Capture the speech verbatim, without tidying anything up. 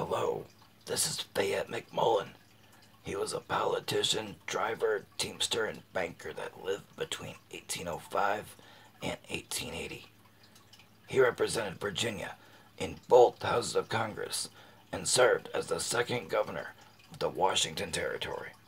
Hello, this is Fayette McMullen. He was a politician, driver, teamster, and banker that lived between eighteen oh five and eighteen eighty. He represented Virginia in both houses of Congress and served as the second governor of the Washington Territory.